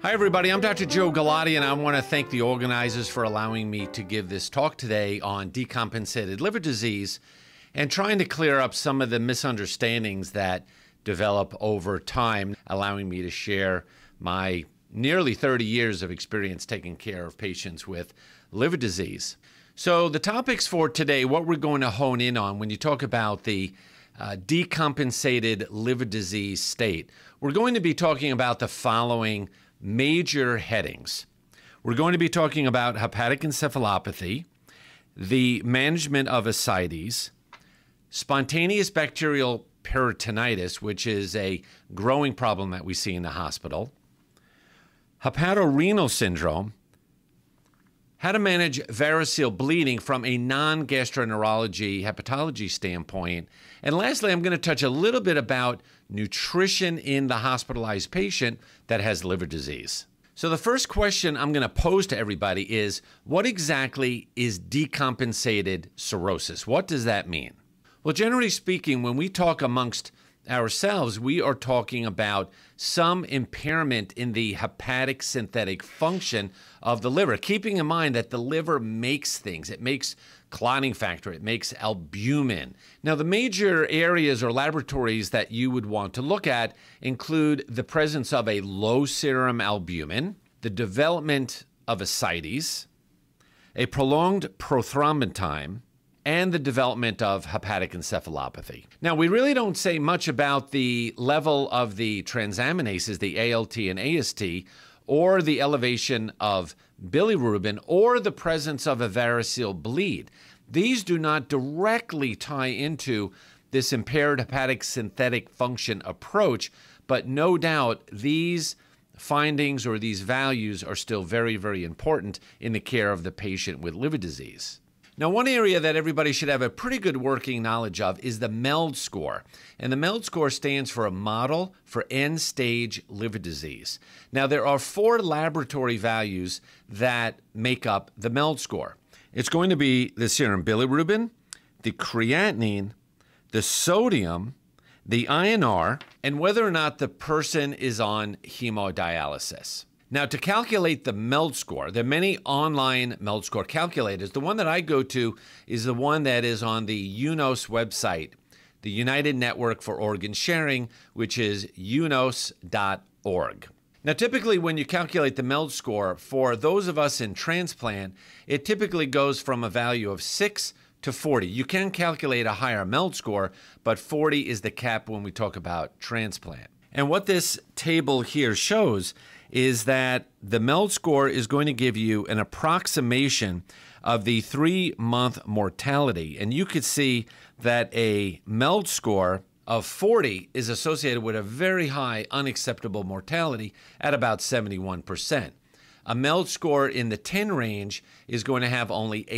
Hi everybody, I'm Dr. Joe Galati and I want to thank the organizers for allowing me to give this talk today on decompensated liver disease and trying to clear up some of the misunderstandings that develop over time, allowing me to share my nearly 30 years of experience taking care of patients with liver disease. So the topics for today, what we're going to hone in on when you talk about the decompensated liver disease state, we're going to be talking about the following major headings. We're going to be talking about hepatic encephalopathy, the management of ascites, spontaneous bacterial peritonitis, which is a growing problem that we see in the hospital, hepatorenal syndrome, how to manage variceal bleeding from a non-gastroenterology hepatology standpoint, and lastly, I'm going to touch a little bit about nutrition in the hospitalized patient that has liver disease. So the first question I'm going to pose to everybody is, what exactly is decompensated cirrhosis? What does that mean? Well, generally speaking, when we talk amongst ourselves, we are talking about some impairment in the hepatic synthetic function of the liver, keeping in mind that the liver makes things. It makes clotting factor, it makes albumin. Now, the major areas or laboratories that you would want to look at include the presence of a low serum albumin, the development of ascites, a prolonged prothrombin time, and the development of hepatic encephalopathy. Now, we really don't say much about the level of the transaminases, the ALT and AST, or the elevation of bilirubin, or the presence of a variceal bleed. These do not directly tie into this impaired hepatic synthetic function approach, but no doubt these findings or these values are still very, very important in the care of the patient with liver disease. Now, one area that everybody should have a pretty good working knowledge of is the MELD score. And the MELD score stands for a model for end-stage liver disease. Now, there are 4 laboratory values that make up the MELD score. It's going to be the serum bilirubin, the creatinine, the sodium, the INR, and whether or not the person is on hemodialysis. Now, to calculate the MELD score, there are many online MELD score calculators. The one that I go to is the one that is on the UNOS website, the United Network for Organ Sharing, which is unos.org. Now, typically when you calculate the MELD score, for those of us in transplant, it typically goes from a value of 6 to 40. You can calculate a higher MELD score, but 40 is the cap when we talk about transplant. And what this table here shows is that the MELD score is going to give you an approximation of the 3-month mortality. And you could see that a MELD score of 40 is associated with a very high unacceptable mortality at about 71%. A MELD score in the 10 range is going to have only a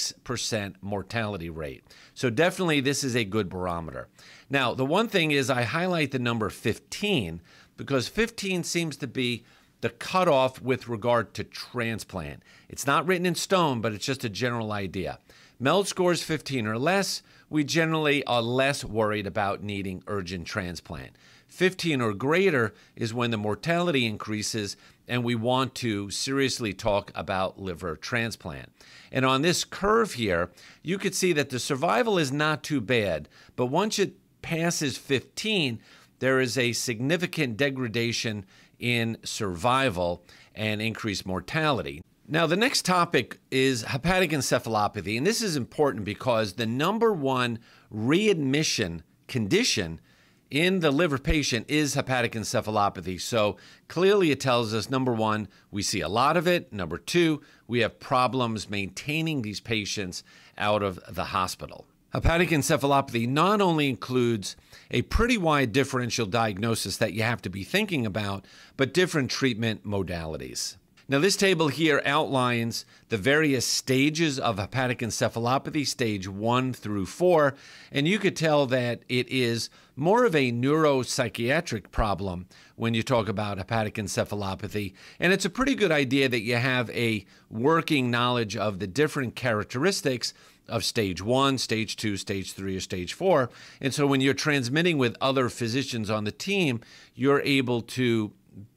6% mortality rate. So definitely this is a good barometer. Now, the one thing is I highlight the number 15 because 15 seems to be the cutoff with regard to transplant. It's not written in stone, but it's just a general idea. MELD scores 15 or less, we generally are less worried about needing urgent transplant. 15 or greater is when the mortality increases and we want to seriously talk about liver transplant. And on this curve here, you could see that the survival is not too bad, but once it passes 15, there is a significant degradation in survival and increased mortality. Now, the next topic is hepatic encephalopathy, and this is important because the #1 readmission condition in the liver patient is hepatic encephalopathy. So clearly it tells us, #1, we see a lot of it. #2, we have problems maintaining these patients out of the hospital. Hepatic encephalopathy not only includes a pretty wide differential diagnosis that you have to be thinking about, but different treatment modalities. Now, this table here outlines the various stages of hepatic encephalopathy, stage 1 through 4, and you could tell that it is more of a neuropsychiatric problem when you talk about hepatic encephalopathy, and it's a pretty good idea that you have a working knowledge of the different characteristics of stage 1, stage 2, stage 3, or stage 4, and so when you're transmitting with other physicians on the team, you're able to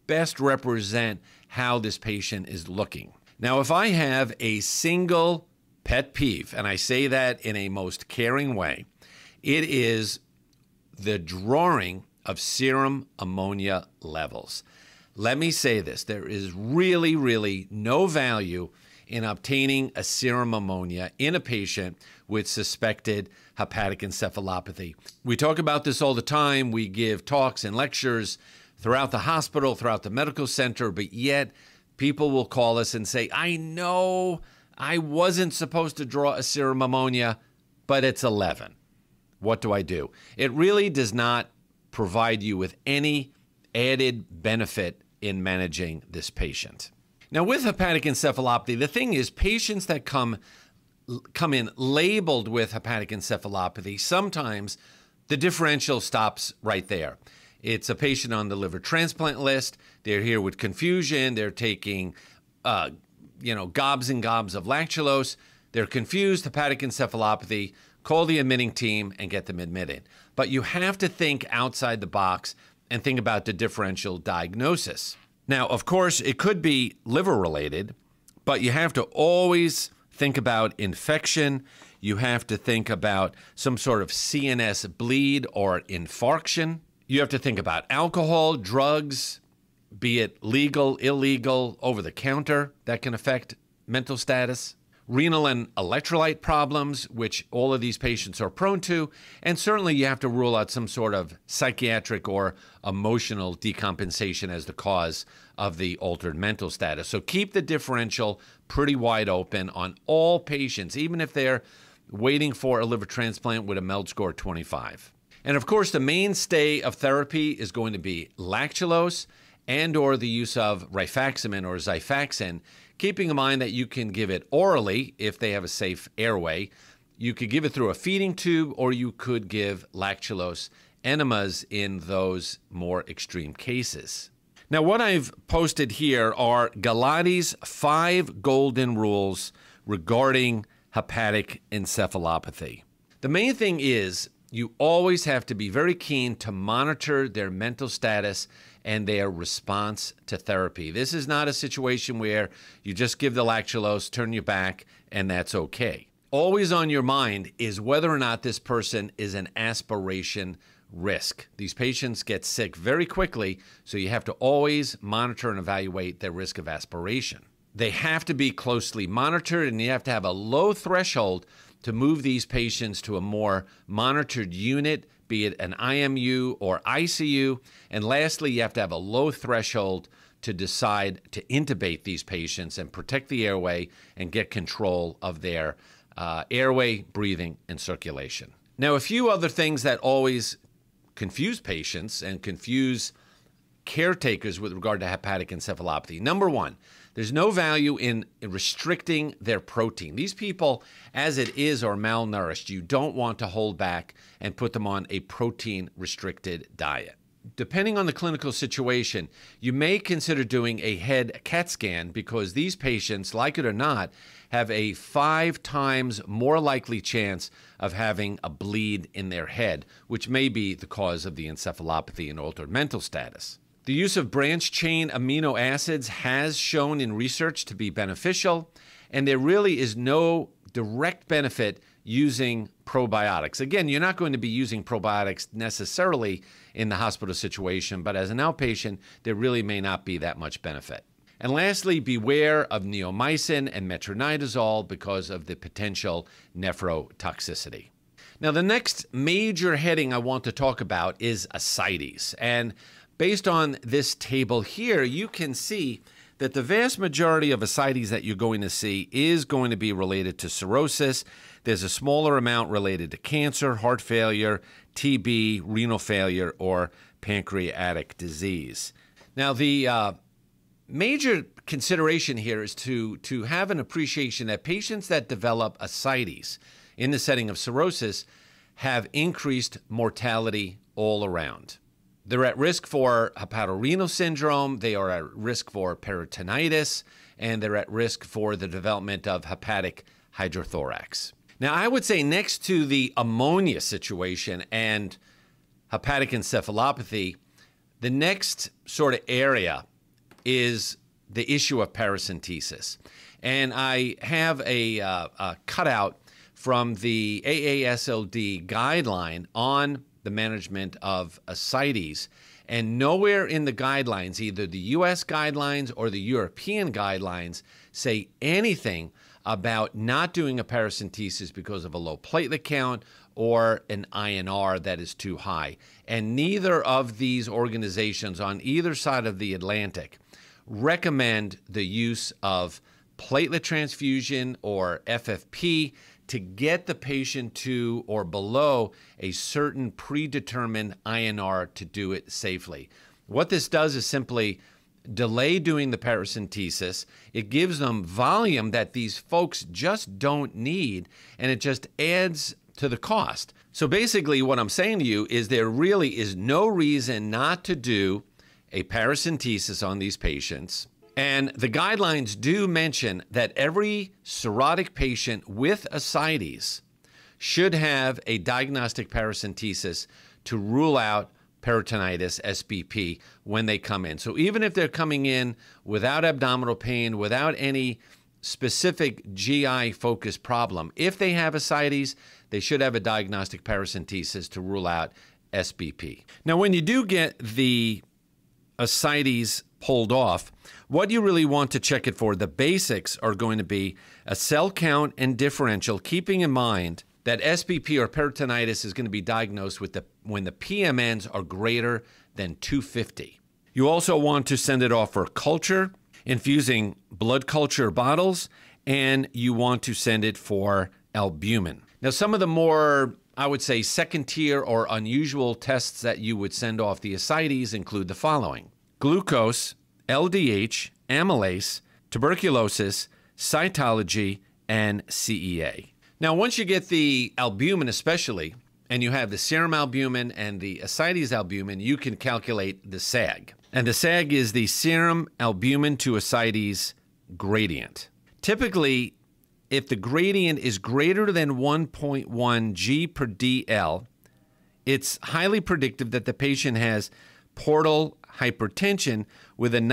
best represent how this patient is looking. Now, if I have a single pet peeve, and I say that in a most caring way, it is the drawing of serum ammonia levels. Let me say this, there is really no value in obtaining a serum ammonia in a patient with suspected hepatic encephalopathy. We talk about this all the time. We give talks and lectures throughout the hospital, throughout the medical center, but yet people will call us and say, I know I wasn't supposed to draw a serum ammonia, but it's 11. What do I do? It really does not provide you with any added benefit in managing this patient. Now, with hepatic encephalopathy, the thing is, patients that come in labeled with hepatic encephalopathy, sometimes the differential stops right there. It's a patient on the liver transplant list. They're here with confusion. They're taking, gobs and gobs of lactulose. They're confused, hepatic encephalopathy. Call the admitting team and get them admitted. But you have to think outside the box and think about the differential diagnosis. Now, of course, it could be liver-related, but you have to always think about infection. You have to think about some sort of CNS bleed or infarction. You have to think about alcohol, drugs, be it legal, illegal, over-the-counter, that can affect mental status. Renal and electrolyte problems, which all of these patients are prone to, and certainly you have to rule out some sort of psychiatric or emotional decompensation as the cause of the altered mental status. So keep the differential pretty wide open on all patients, even if they're waiting for a liver transplant with a MELD score 25. And of course, the mainstay of therapy is going to be lactulose and or the use of rifaximin or Xifaxan, keeping in mind that you can give it orally if they have a safe airway. You could give it through a feeding tube, or you could give lactulose enemas in those more extreme cases. Now, what I've posted here are Galati's 5 golden rules regarding hepatic encephalopathy. The main thing is you always have to be very keen to monitor their mental status and their response to therapy. This is not a situation where you just give the lactulose, turn your back, and that's okay. Always on your mind is whether or not this person is an aspiration risk. These patients get sick very quickly, so you have to always monitor and evaluate their risk of aspiration. They have to be closely monitored, and you have to have a low threshold to move these patients to a more monitored unit, be it an IMU or ICU. And lastly, you have to have a low threshold to decide to intubate these patients and protect the airway and get control of their airway, breathing, and circulation. Now, a few other things that always confuse patients and confuse caretakers with regard to hepatic encephalopathy. Number one, there's no value in restricting their protein. These people, as it is, are malnourished. You don't want to hold back and put them on a protein-restricted diet. Depending on the clinical situation, you may consider doing a head CAT scan because these patients, like it or not, have a 5 times more likely chance of having a bleed in their head, which may be the cause of the encephalopathy and altered mental status. The use of branched-chain amino acids has shown in research to be beneficial, and there really is no direct benefit using probiotics. Again, you're not going to be using probiotics necessarily in the hospital situation, but as an outpatient, there really may not be that much benefit. And lastly, beware of neomycin and metronidazole because of the potential nephrotoxicity. Now, the next major heading I want to talk about is ascites. And based on this table here, you can see that the vast majority of ascites that you're going to see is going to be related to cirrhosis. There's a smaller amount related to cancer, heart failure, TB, renal failure, or pancreatic disease. Now, the major consideration here is to have an appreciation that patients that develop ascites in the setting of cirrhosis have increased mortality all around. They're at risk for Hepatorenal Syndrome, they are at risk for peritonitis, and they're at risk for the development of hepatic hydrothorax. Now, I would say next to the ammonia situation and hepatic encephalopathy, the next sort of area is the issue of paracentesis. And I have a cutout from the AASLD guideline on the management of ascites. And nowhere in the guidelines, either the US guidelines or the European guidelines, say anything about not doing a paracentesis because of a low platelet count or an INR that is too high. And neither of these organizations on either side of the Atlantic recommend the use of platelet transfusion or FFP to get the patient to or below a certain predetermined INR to do it safely. What this does is simply delay doing the paracentesis. It gives them volume that these folks just don't need, and it just adds to the cost. So basically what I'm saying to you is there really is no reason not to do a paracentesis on these patients. And the guidelines do mention that every cirrhotic patient with ascites should have a diagnostic paracentesis to rule out peritonitis, SBP, when they come in. So even if they're coming in without abdominal pain, without any specific GI-focused problem, if they have ascites, they should have a diagnostic paracentesis to rule out SBP. Now, when you do get the ascites pulled off, what you really want to check it for, the basics are going to be a cell count and differential, keeping in mind that SBP or peritonitis is going to be diagnosed with when the PMNs are greater than 250. You also want to send it off for culture, infusing blood culture bottles, and you want to send it for albumin. Now, some of the more, I would say, second tier or unusual tests that you would send off the ascites include the following: glucose, LDH, amylase, tuberculosis, cytology, and CEA. Now, once you get the albumin especially, and you have the serum albumin and the ascites albumin, you can calculate the SAG. And the SAG is the serum albumin to ascites gradient. Typically, if the gradient is greater than 1.1 G per DL, it's highly predictive that the patient has portal hypertension with a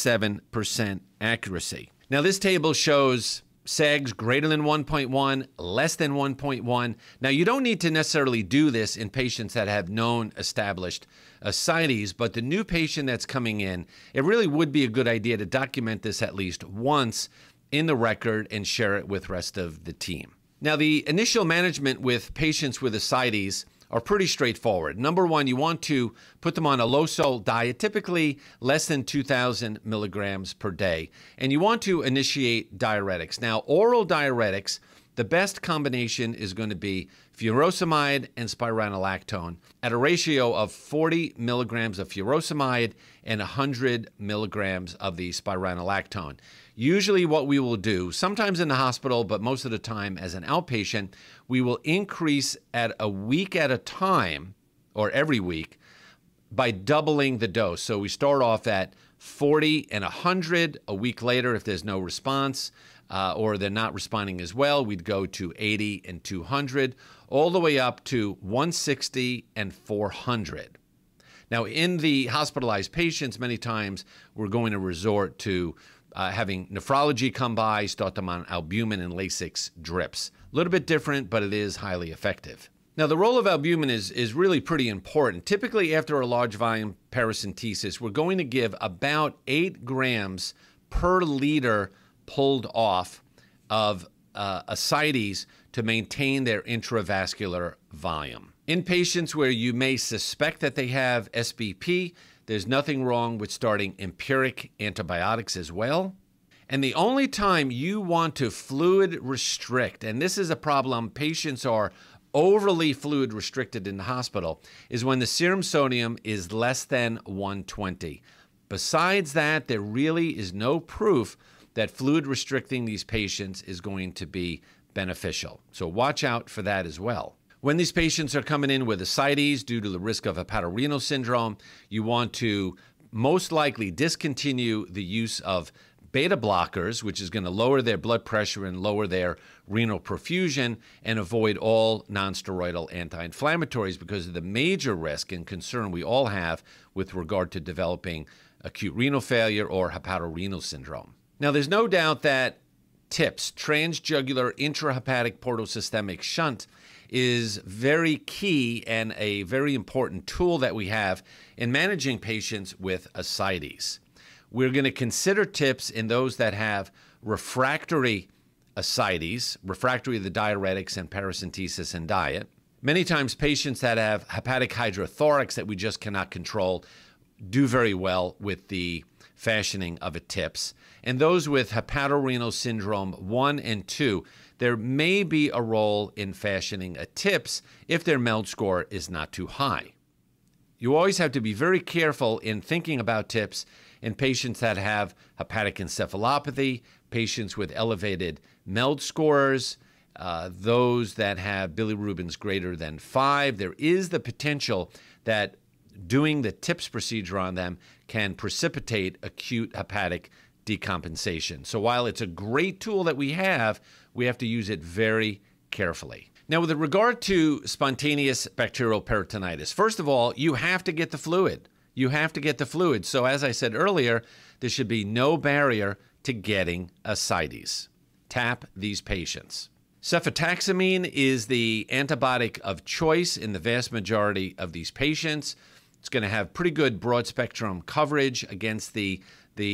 97% accuracy. Now, this table shows SAGs greater than 1.1, less than 1.1. Now, you don't need to necessarily do this in patients that have known established ascites, but the new patient that's coming in, it really would be a good idea to document this at least once in the record and share it with the rest of the team. Now, the initial management with patients with ascites are pretty straightforward. Number one, you want to put them on a low-salt diet, typically less than 2,000 milligrams per day. And you want to initiate diuretics. Now, oral diuretics, the best combination is going to be furosemide and spironolactone at a ratio of 40 milligrams of furosemide and 100 milligrams of the spironolactone. Usually what we will do, sometimes in the hospital, but most of the time as an outpatient, we will increase at a week at a time, or every week, by doubling the dose. So we start off at 40 and 100. A week later, if there's no response or they're not responding as well, we'd go to 80 and 200, all the way up to 160 and 400. Now, in the hospitalized patients, many times we're going to resort to having nephrology come by, start them on albumin and Lasix drips. A little bit different, but it is highly effective. Now, the role of albumin is really pretty important. Typically, after a large volume paracentesis, we're going to give about 8 grams per liter pulled off of ascites to maintain their intravascular volume. In patients where you may suspect that they have SBP, there's nothing wrong with starting empiric antibiotics as well. And the only time you want to fluid restrict, and this is a problem, patients are overly fluid restricted in the hospital, is when the serum sodium is less than 120. Besides that, there really is no proof that fluid restricting these patients is going to be beneficial. So watch out for that as well. When these patients are coming in with ascites due to the risk of hepatorenal syndrome, you want to most likely discontinue the use of beta blockers, which is going to lower their blood pressure and lower their renal perfusion, and avoid all nonsteroidal anti-inflammatories because of the major risk and concern we all have with regard to developing acute renal failure or hepatorenal syndrome. Now, there's no doubt that TIPS, transjugular intrahepatic portosystemic shunt, is very key and a very important tool that we have in managing patients with ascites. We're going to consider TIPS in those that have refractory ascites, refractory to the diuretics and paracentesis and diet. Many times patients that have hepatic hydrothorax that we just cannot control do very well with the fashioning of a TIPS. And those with hepatorenal syndrome 1 and 2, there may be a role in fashioning a TIPS if their MELD score is not too high. You always have to be very careful in thinking about TIPS in patients that have hepatic encephalopathy, patients with elevated MELD scores, those that have bilirubins greater than 5. There is the potential that doing the TIPS procedure on them can precipitate acute hepatic decompensation. So while it's a great tool that we have to use it very carefully. Now, with regard to spontaneous bacterial peritonitis, first of all, you have to get the fluid. You have to get the fluid. So as I said earlier, there should be no barrier to getting ascites. Tap these patients. Cefotaximine is the antibiotic of choice in the vast majority of these patients. It's going to have pretty good broad spectrum coverage against the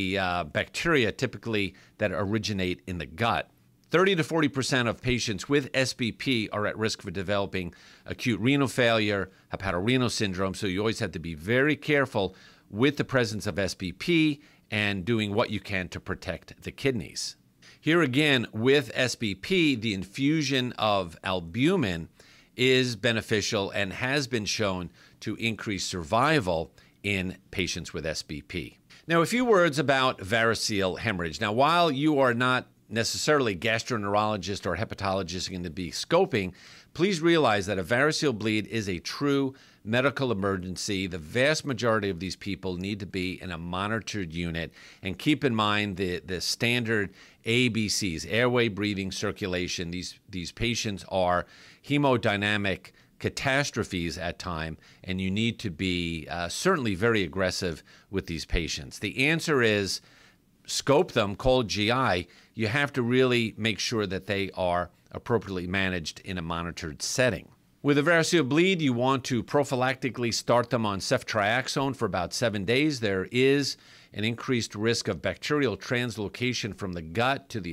bacteria typically that originate in the gut. 30 to 40% of patients with SBP are at risk for developing acute renal failure, hepatorenal syndrome, so you always have to be very careful with the presence of SBP and doing what you can to protect the kidneys. Here again, with SBP, the infusion of albumin is beneficial and has been shown to increase survival in patients with SBP. Now, a few words about variceal hemorrhage. Now, while you are not necessarily gastroenterologist or hepatologist going to be scoping, please realize that a variceal bleed is a true medical emergency. The vast majority of these people need to be in a monitored unit, and keep in mind the standard ABCs, airway, breathing, circulation. These patients are hemodynamic catastrophes at time, and you need to be certainly very aggressive with these patients. The answer is scope them, call GI. You have to really make sure that they are appropriately managed in a monitored setting. With a variceal bleed, you want to prophylactically start them on ceftriaxone for about 7 days. There is an increased risk of bacterial translocation from the gut to the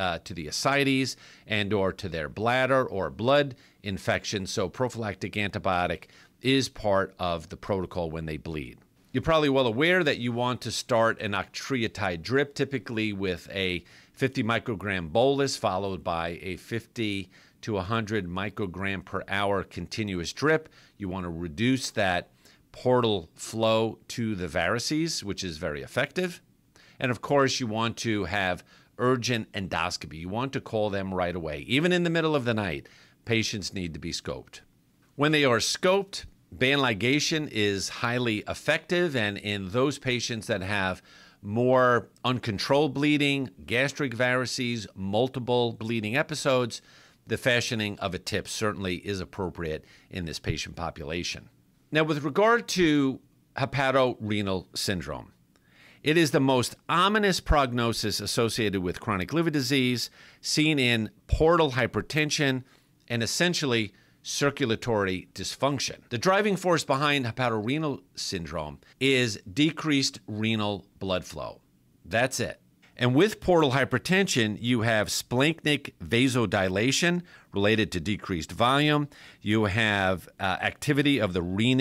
ascites and or to their bladder or blood infection. So prophylactic antibiotic is part of the protocol when they bleed. You're probably well aware that you want to start an octreotide drip, typically with a 50 microgram bolus followed by a 50 to 100 microgram per hour continuous drip. You want to reduce that portal flow to the varices, which is very effective. And of course, you want to have urgent endoscopy. You want to call them right away. Even in the middle of the night, patients need to be scoped. When they are scoped, band ligation is highly effective, and in those patients that have more uncontrolled bleeding, gastric varices, multiple bleeding episodes, the fashioning of a TIPS certainly is appropriate in this patient population. Now, with regard to hepatorenal syndrome, it is the most ominous prognosis associated with chronic liver disease, seen in portal hypertension and essentially circulatory dysfunction. The driving force behind hepatorenal syndrome is decreased renal blood flow. That's it. And with portal hypertension, you have splanchnic vasodilation related to decreased volume. You have activity of the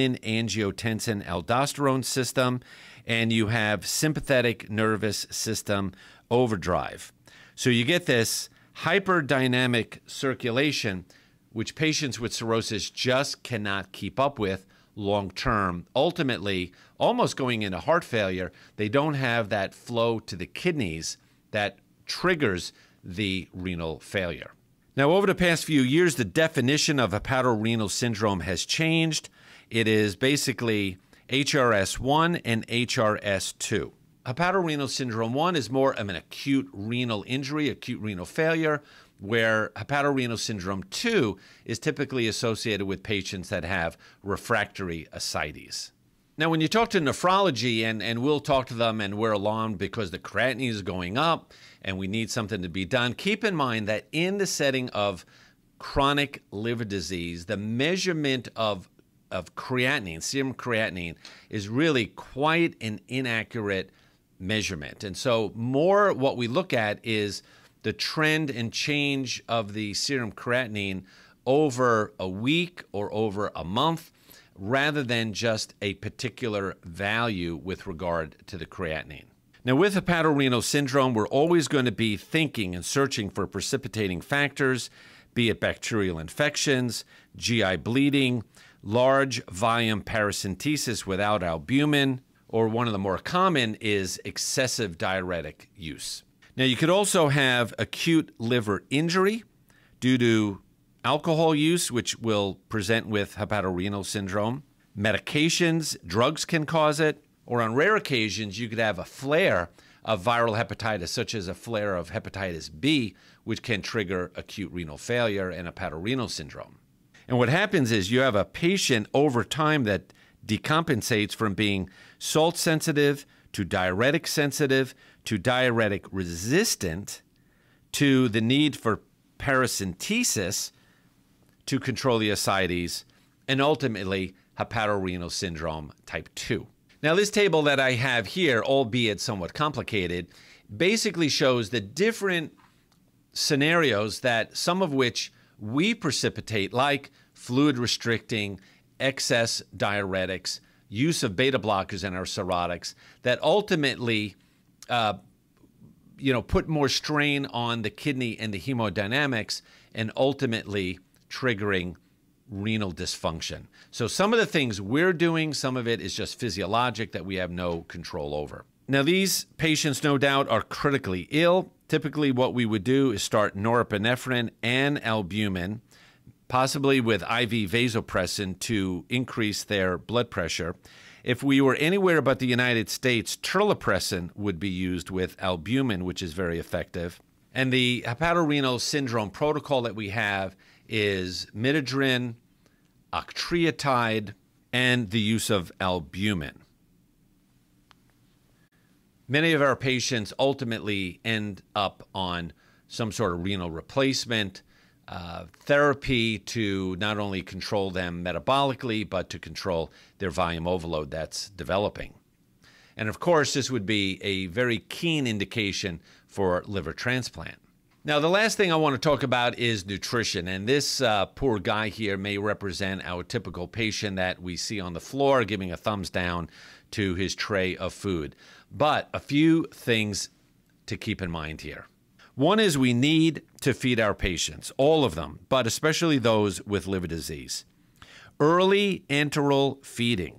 renin-angiotensin-aldosterone system, and you have sympathetic nervous system overdrive. So you get this hyperdynamic circulation, which patients with cirrhosis just cannot keep up with long term. Ultimately, almost going into heart failure, they don't have that flow to the kidneys that triggers the renal failure. Now, over the past few years, the definition of hepatorenal syndrome has changed. It is basically HRS1 and HRS2. Hepatorenal syndrome 1 is more of an acute renal injury, acute renal failure, where hepatorenal syndrome 2 is typically associated with patients that have refractory ascites. Now, when you talk to nephrology, and we'll talk to them and we're alarmed because the creatinine is going up and we need something to be done, keep in mind that in the setting of chronic liver disease, the measurement of creatinine, serum creatinine, is really quite an inaccurate measurement. And so more what we look at is the trend and change of the serum creatinine over a week or over a month, rather than just a particular value with regard to the creatinine. Now, with hepatorenal syndrome, we're always going to be thinking and searching for precipitating factors, be it bacterial infections, GI bleeding, large volume paracentesis without albumin, or one of the more common is excessive diuretic use. Now, you could also have acute liver injury due to alcohol use, which will present with hepatorenal syndrome. Medications, drugs can cause it. Or on rare occasions, you could have a flare of viral hepatitis, such as a flare of hepatitis B, which can trigger acute renal failure and hepatorenal syndrome. And what happens is you have a patient over time that decompensates from being salt sensitive to diuretic sensitive to diuretic resistant to the need for paracentesis to control the ascites, and ultimately hepatorenal syndrome type 2. Now, this table that I have here, albeit somewhat complicated, basically shows the different scenarios that some of which we precipitate, like fluid restricting, excess diuretics, use of beta blockers in our cirrhotics, that ultimately put more strain on the kidney and the hemodynamics, and ultimately triggering renal dysfunction. So some of the things we're doing, some of it is just physiologic that we have no control over. Now, these patients, no doubt, are critically ill. Typically, what we would do is start norepinephrine and albumin, possibly with IV vasopressin to increase their blood pressure. If we were anywhere but the United States, terlipressin would be used with albumin, which is very effective. And the hepatorenal syndrome protocol that we have is midodrine, octreotide, and the use of albumin. Many of our patients ultimately end up on some sort of renal replacement therapy to not only control them metabolically, but to control their volume overload that's developing. And of course, this would be a very keen indication for liver transplant. Now, the last thing I want to talk about is nutrition. And this poor guy here may represent our typical patient that we see on the floor giving a thumbs down to his tray of food. But a few things to keep in mind here. One is we need to feed our patients, all of them, but especially those with liver disease. Early enteral feeding.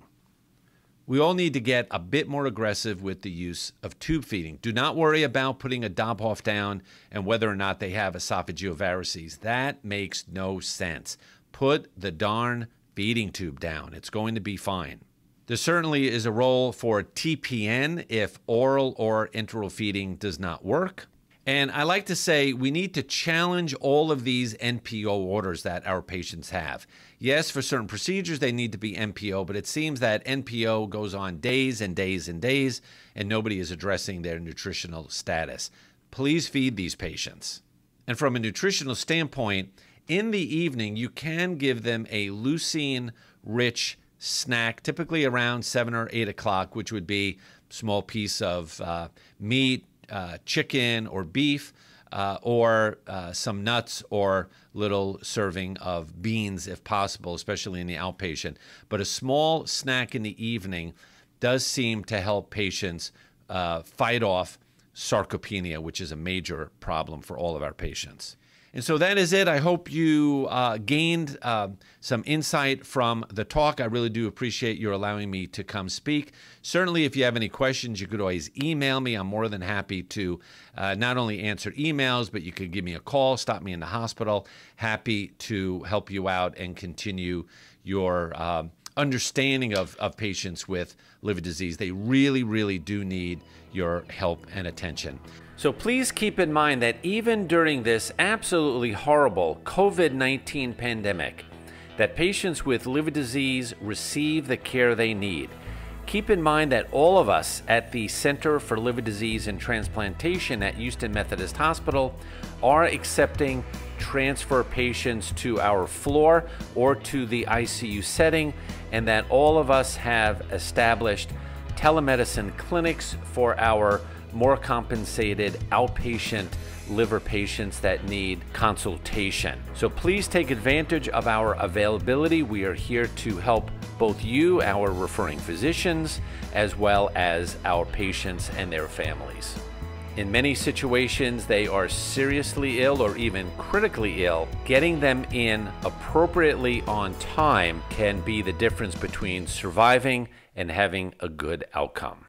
We all need to get a bit more aggressive with the use of tube feeding. Do not worry about putting a Dobhoff down and whether or not they have esophageal varices. That makes no sense. Put the darn feeding tube down. It's going to be fine. There certainly is a role for TPN if oral or enteral feeding does not work. And I like to say we need to challenge all of these NPO orders that our patients have. Yes, for certain procedures, they need to be NPO, but it seems that NPO goes on days and days and days, and nobody is addressing their nutritional status. Please feed these patients. And from a nutritional standpoint, in the evening, you can give them a leucine-rich snack, typically around 7 or 8 o'clock, which would be a small piece of meat, chicken or beef, or some nuts or little serving of beans if possible, especially in the outpatient. But a small snack in the evening does seem to help patients fight off sarcopenia, which is a major problem for all of our patients. And so that is it. I hope you gained some insight from the talk. I really do appreciate your allowing me to come speak. Certainly, if you have any questions, you could always email me. I'm more than happy to not only answer emails, but you could give me a call, stop me in the hospital. Happy to help you out and continue your understanding of patients with liver disease. They really, really do need your help and attention. So please keep in mind that even during this absolutely horrible COVID-19 pandemic, that patients with liver disease receive the care they need. Keep in mind that all of us at the Center for Liver Disease and Transplantation at Houston Methodist Hospital are accepting transfer patients to our floor or to the ICU setting, and that all of us have established telemedicine clinics for our more compensated outpatient liver patients that need consultation. So please take advantage of our availability. We are here to help both you, our referring physicians, as well as our patients and their families. In many situations, they are seriously ill or even critically ill. Getting them in appropriately on time can be the difference between surviving and having a good outcome.